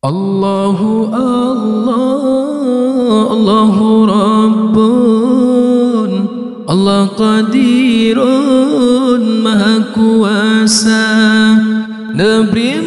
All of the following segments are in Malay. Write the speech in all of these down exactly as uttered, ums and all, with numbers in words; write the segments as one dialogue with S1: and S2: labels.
S1: Allahu Allah, Allahu Rabbun, Allah Qadirun, Maha Kuasa. Neberi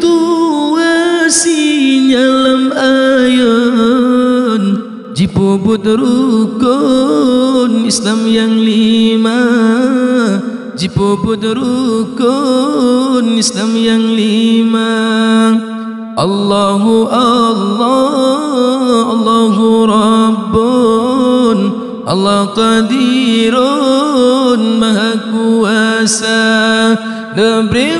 S1: metuasi nyalam ayun, jipu but rukun Islam yang lima, jipu but rukun Islam yang lima. Allahu Allah, Allahu Rabbun, Allah Qadirun, Maha Kuasa. Neberi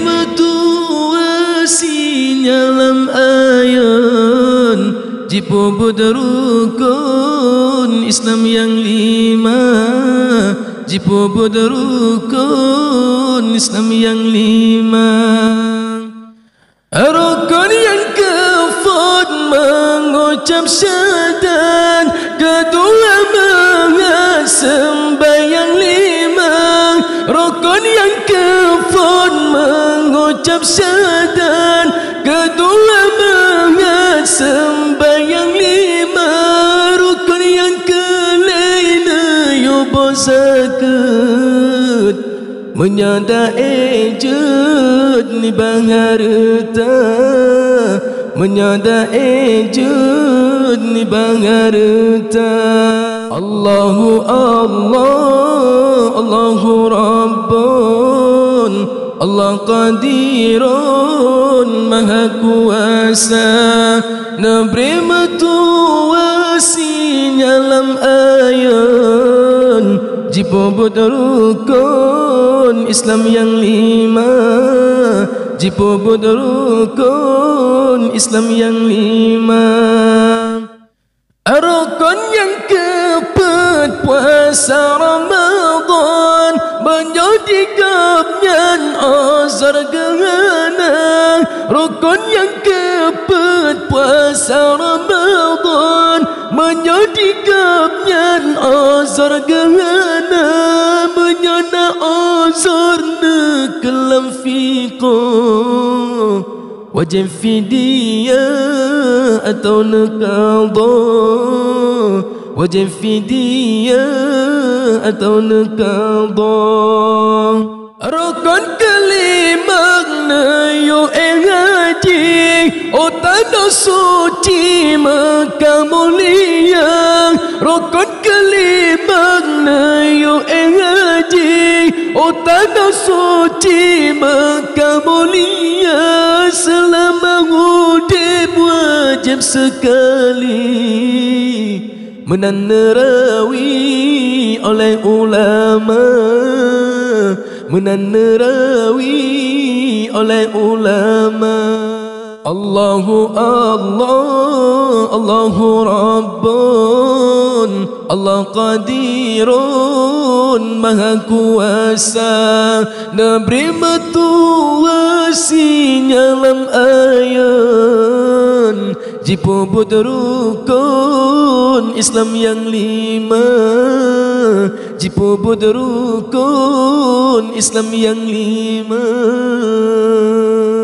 S1: metuasi nyalam ayun, jipu but rukun Islam yang lima, jipu but rukun Islam yang lima. Rukun yang keempat mengucap syahadat, kedua mengat sembahyang lima. Rukun yang keempat mengucap syahadat, kedua mengat sembahyang lima. Rukun yang kelima yubo zakat, menyada ejud ni bang harta, menyada ejud ni bang harta. Allahu Allah, Allahu Rabbun, Allah Qadirun, Maha Kuasa. Neberi metuasi nyalam ayun, jipu but rukun Islam yang lima, jipu but rukun Islam yang lima. Rukun yang keempat puasa Ramadan, menjadi kapnyan azar gana. Rukun yang keempat puasa Ramadan, menjadi kapnyan azar gana. Menyana azar kelam fiqh, wajib fidyah atau qadha, wajib fidyah atau qadha. Rukun kelima nayo haji, utama suci Mekah mulia. Rukun kelima nayo haji, utama suci Mekah mulia. Selama hidup wajib sekali menanerawi oleh ulama, menanerawi oleh ulama. Allahu Allah, Allahu Rabbun, Allah Qadirun, Maha Kuasa. Neberi metuasi nyalam ayun, jipu but rukun Islam yang lima, jipu but rukun Islam yang lima.